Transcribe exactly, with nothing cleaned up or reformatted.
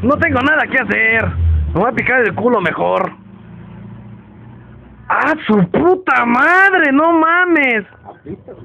No tengo nada que hacer. Me voy a picar el culo mejor. ¡Ah, su puta madre! ¡No mames!